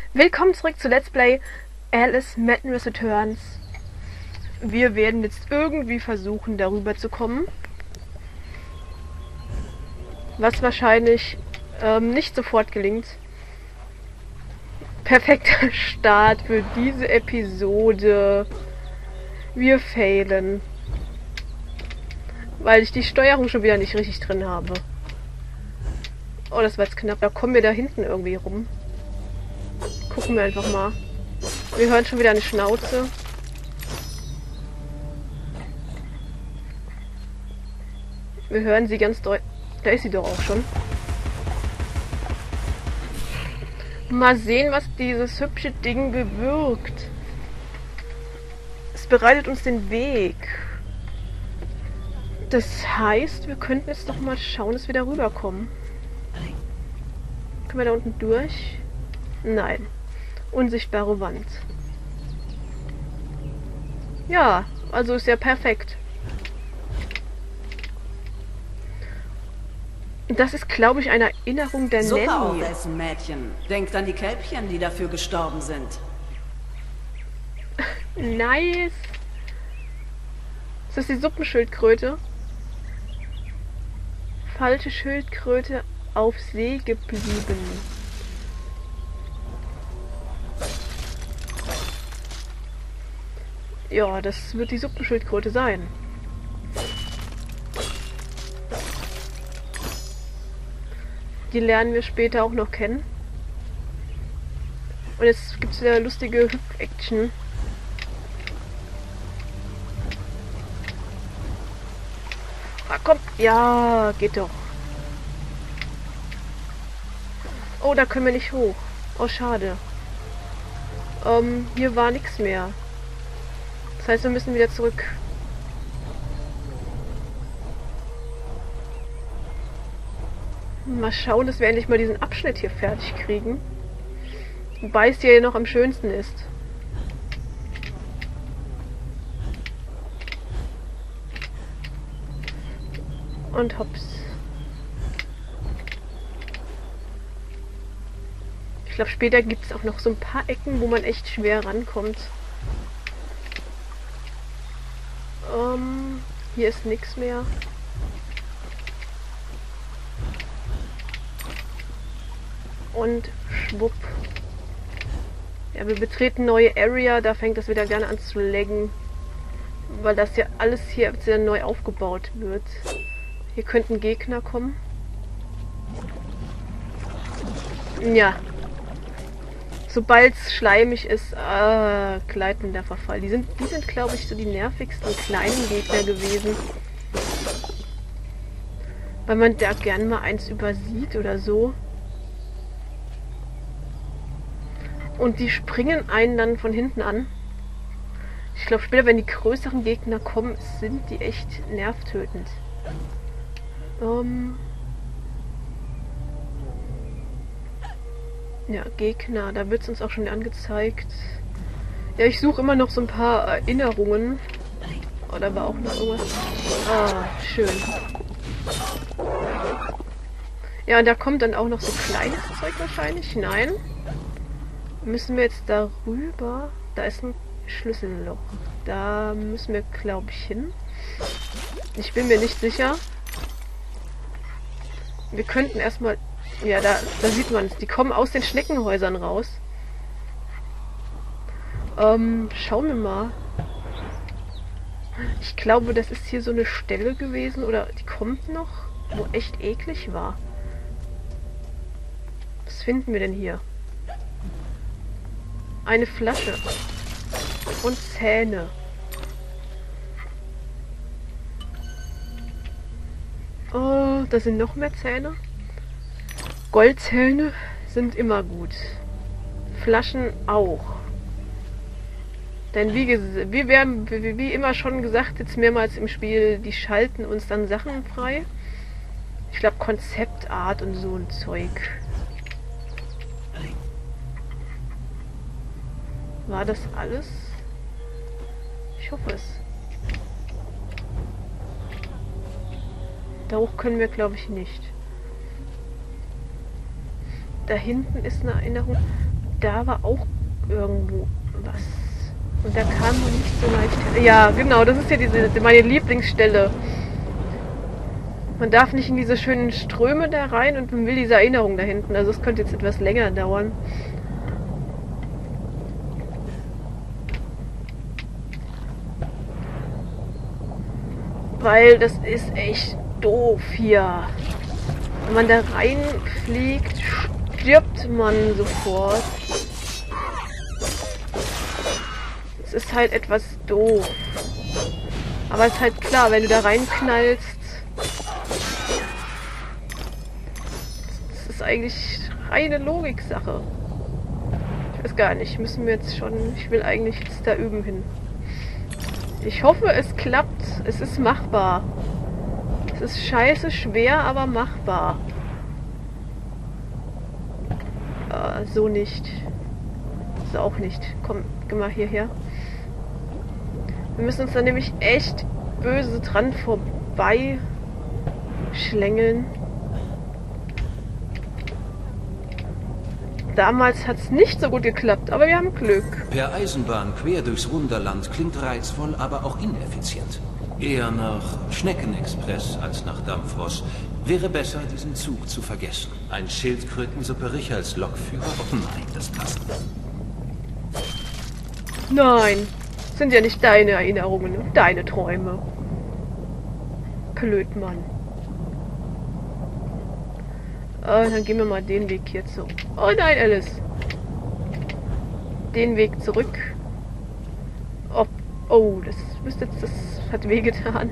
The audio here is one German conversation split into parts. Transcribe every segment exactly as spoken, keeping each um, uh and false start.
Willkommen zurück zu Let's Play Alice Madness Returns. Wir werden jetzt irgendwie versuchen, darüber zu kommen. Was wahrscheinlich ähm, nicht sofort gelingt. Perfekter Start für diese Episode. Wir failen. Weil ich die Steuerung schon wieder nicht richtig drin habe. Oh, das war jetzt knapp. Da kommen wir da hinten irgendwie rum. Gucken wir einfach mal. Wir hören schon wieder eine Schnauze. Wir hören sie ganz deutlich. Da ist sie doch auch schon. Mal sehen, was dieses hübsche Ding bewirkt. Es bereitet uns den Weg. Das heißt, wir könnten jetzt doch mal schauen, dass wir da rüberkommen. Können wir da unten durch? Nein. Unsichtbare Wand. Ja, also ist ja perfekt. Das ist, glaube ich, eine Erinnerung der Suppe Nanny. aufessen, Mädchen. Denkt an die Kälbchen, die dafür gestorben sind. Nice. Ist das die Suppenschildkröte? Falsche Schildkröte auf See geblieben. Ja, das wird die Suppenschildkröte sein. Die lernen wir später auch noch kennen. Und jetzt gibt es wieder lustige Hüpf-Action. Ah, komm. Ja, geht doch. Oh, da können wir nicht hoch. Oh, schade. Ähm, hier war nichts mehr. Das heißt, wir müssen wieder zurück. Mal schauen, dass wir endlich mal diesen Abschnitt hier fertig kriegen. Wobei es hier noch am schönsten ist. Und hops. Ich glaube, später gibt es auch noch so ein paar Ecken, wo man echt schwer rankommt. Ähm, hier ist nichts mehr. Und schwupp. Ja, wir betreten neue Area, da fängt das wieder gerne an zu laggen. Weil das ja alles hier sehr neu aufgebaut wird. Hier könnten Gegner kommen. Ja. Sobald es schleimig ist, ah, gleitender Verfall. Die sind, die sind glaube ich, so die nervigsten kleinen Gegner gewesen. Weil man da gern mal eins übersieht oder so. Und die springen einen dann von hinten an. Ich glaube später, wenn die größeren Gegner kommen, sind die echt nervtötend. Ähm ja, Gegner, da wird es uns auch schon angezeigt. Ja, ich suche immer noch so ein paar Erinnerungen. Oh, da war auch noch irgendwas. Ah, schön. Ja, und da kommt dann auch noch so kleines Zeug wahrscheinlich. Nein. Müssen wir jetzt darüber? Da ist ein Schlüsselloch. Da müssen wir, glaube ich, hin. Ich bin mir nicht sicher. Wir könnten erstmal... Ja, da, da sieht man es. Die kommen aus den Schneckenhäusern raus. Ähm, schauen wir mal. Ich glaube, das ist hier so eine Stelle gewesen. Oder die kommt noch, wo echt eklig war. Was finden wir denn hier? Eine Flasche. Und Zähne. Oh, da sind noch mehr Zähne. Goldzähne sind immer gut. Flaschen auch. Denn wie, wie, wir, wie, wie immer schon gesagt, jetzt mehrmals im Spiel, die schalten uns dann Sachen frei. Ich glaube Konzeptart und so ein Zeug. War das alles? Ich hoffe es. Da hoch können wir, glaube ich, nicht. Da hinten ist eine Erinnerung. da war auch irgendwo was. Und da kam man nicht so leicht. Ja, genau, das ist ja diese meine Lieblingsstelle. Man darf nicht in diese schönen Ströme da rein und man will diese Erinnerung da hinten. Also es könnte jetzt etwas länger dauern. Weil das ist echt doof hier. Wenn man da reinfliegt, stirbt man sofort. Es ist halt etwas doof. Aber es ist halt klar, wenn du da reinknallst. Das ist eigentlich reine Logiksache. Ich weiß gar nicht, müssen wir jetzt schon... Ich will eigentlich jetzt da üben hin. Ich hoffe, es klappt. Es ist machbar. Es ist scheiße schwer, aber machbar. Äh, so nicht. So auch nicht. Komm, geh mal hierher. Wir müssen uns da nämlich echt böse dran vorbei schlängeln. Damals hat es nicht so gut geklappt, aber wir haben Glück. Per Eisenbahn quer durchs Wunderland klingt reizvoll, aber auch ineffizient. Eher nach Schneckenexpress als nach Dampfross. Wäre besser, diesen Zug zu vergessen. Ein Schildkrötensuppe ich als Lokführer? Oh nein, das passt nicht. Nein, sind ja nicht deine Erinnerungen, deine Träume. Blödmann. Äh, dann gehen wir mal den Weg hier zurück. Oh nein, Alice. Den Weg zurück. Oh, oh, das müsste jetzt, das hat wehgetan.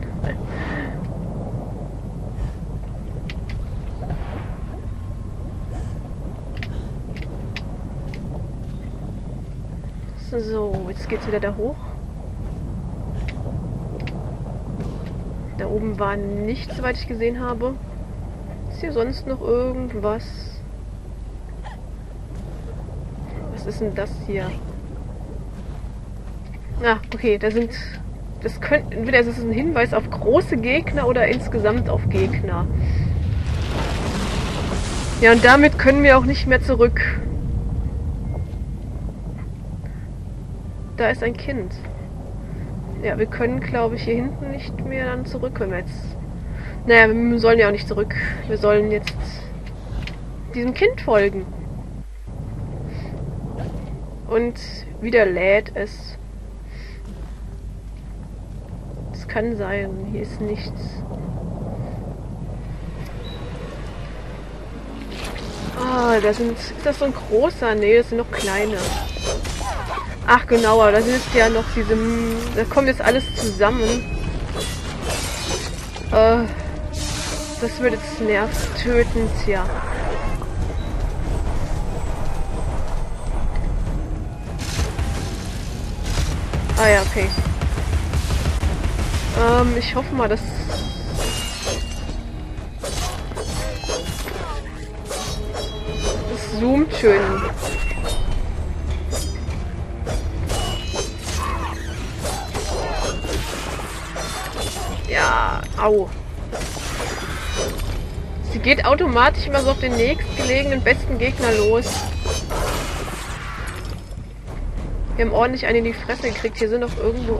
So, jetzt geht's wieder da hoch. Da oben war nichts, soweit ich gesehen habe. Ist hier sonst noch irgendwas? Was ist denn das hier? Ah, okay, da sind... Das könnte... Entweder ist es ein Hinweis auf große Gegner oder insgesamt auf Gegner. Ja, und damit können wir auch nicht mehr zurück. Da ist ein Kind. Ja, wir können, glaube ich, hier hinten nicht mehr dann zurück, wenn wir jetzt... Naja, wir sollen ja auch nicht zurück. Wir sollen jetzt diesem Kind folgen. Und wieder lädt es. Es kann sein, hier ist nichts. Ah, da sind... Ist das so ein großer? Nee, das sind noch kleine. Ach genau, aber da sind jetzt ja noch diese... Da kommt jetzt alles zusammen. Äh... Das wird jetzt nervtötend, ja. Ah ja, okay. Ähm, ich hoffe mal, dass... Das zoomt schön. Ja, au. Sie geht automatisch immer so auf den nächstgelegenen besten Gegner los. Wir haben ordentlich einen in die Fresse gekriegt. Hier sind doch irgendwo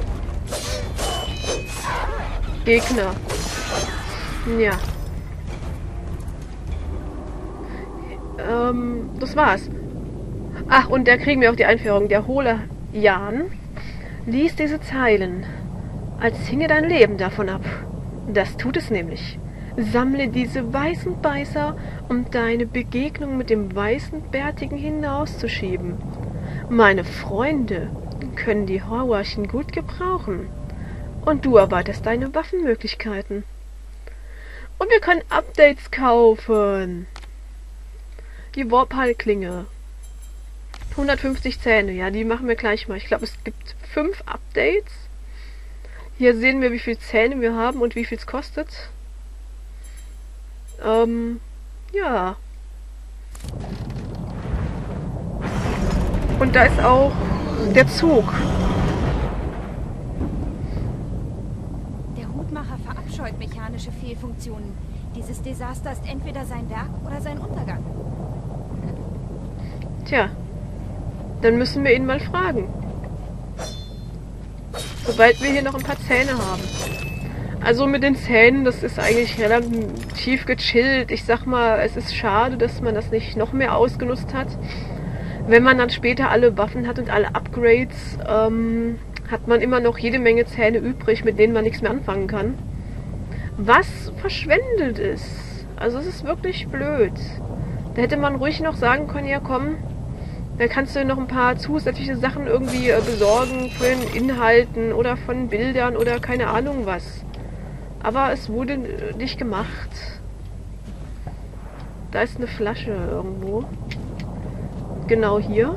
Gegner. Ja. Ähm, das war's. Ach, und da kriegen wir auch die Einführung. Der hohle Jan liest diese Zeilen, als hinge dein Leben davon ab. Das tut es nämlich. Sammle diese weißen Beißer, um deine Begegnung mit dem weißen Bärtigen hinauszuschieben. Meine Freunde können die Horrorchen gut gebrauchen. Und du erweiterst deine Waffenmöglichkeiten. Und wir können Updates kaufen. Die Warp-Heilklinge. hundertfünfzig Zähne, ja, die machen wir gleich mal. Ich glaube, es gibt fünf Updates. Hier sehen wir, wie viele Zähne wir haben und wie viel es kostet. Ähm, ja. Und da ist auch der Zug. Der Hutmacher verabscheut mechanische Fehlfunktionen. Dieses Desaster ist entweder sein Werk oder sein Untergang. Tja. Dann müssen wir ihn mal fragen. Sobald wir hier noch ein paar Zähne haben. Also mit den Zähnen, das ist eigentlich relativ gechillt. Ich sag mal, es ist schade, dass man das nicht noch mehr ausgenutzt hat. Wenn man dann später alle Waffen hat und alle Upgrades, ähm, hat man immer noch jede Menge Zähne übrig, mit denen man nichts mehr anfangen kann. Was verschwendet ist. Also es ist wirklich blöd. Da hätte man ruhig noch sagen können, ja komm, da kannst du noch ein paar zusätzliche Sachen irgendwie äh, besorgen von Inhalten oder von Bildern oder keine Ahnung was. Aber es wurde äh, nicht gemacht. Da ist eine Flasche irgendwo. Genau hier.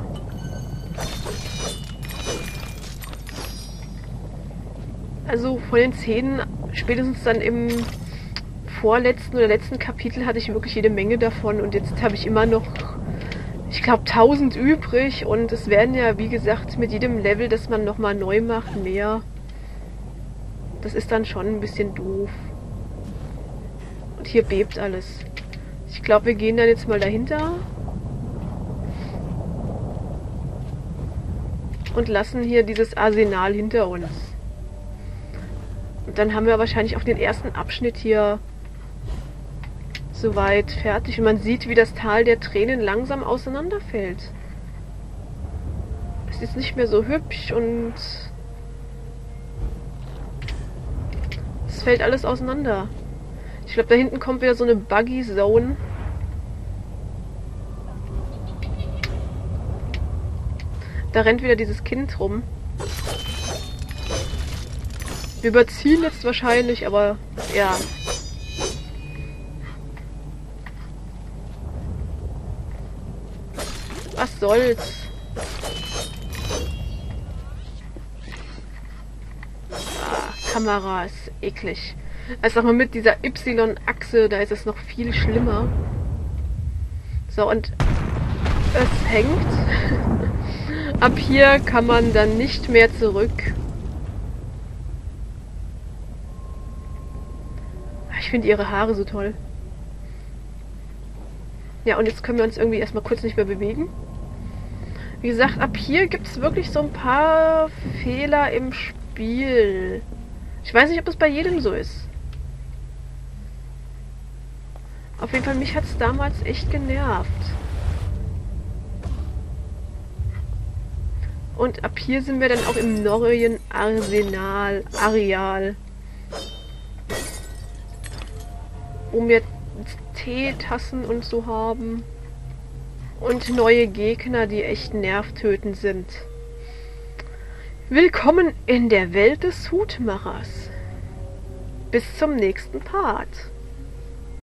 Also von den Szenen, spätestens dann im vorletzten oder letzten Kapitel hatte ich wirklich jede Menge davon und jetzt habe ich immer noch, ich glaube, tausend übrig und es werden ja, wie gesagt, mit jedem Level, das man nochmal neu macht, mehr. Das ist dann schon ein bisschen doof. Und hier bebt alles. Ich glaube, wir gehen dann jetzt mal dahinter. Und lassen hier dieses Arsenal hinter uns. Und dann haben wir wahrscheinlich auch den ersten Abschnitt hier soweit fertig. Und man sieht, wie das Tal der Tränen langsam auseinanderfällt. Es ist nicht mehr so hübsch und es fällt alles auseinander. Ich glaube, da hinten kommt wieder so eine Buggy Zone. Da rennt wieder dieses Kind rum. Wir überziehen jetzt wahrscheinlich, aber ja. Was soll's? Ah, Kamera ist eklig. Also sag mal, mit dieser Y-Achse, da ist es noch viel schlimmer. So, und es hängt. Ab hier kann man dann nicht mehr zurück. Ich finde ihre Haare so toll. Ja, und jetzt können wir uns irgendwie erstmal kurz nicht mehr bewegen. Wie gesagt, ab hier gibt es wirklich so ein paar Fehler im Spiel. Ich weiß nicht, ob das bei jedem so ist. Auf jeden Fall, mich hat es damals echt genervt. Und ab hier sind wir dann auch im neuen Arsenal, Areal. Wo wir Teetassen und so haben. Und neue Gegner, die echt nervtötend sind. Willkommen in der Welt des Hutmachers. Bis zum nächsten Part.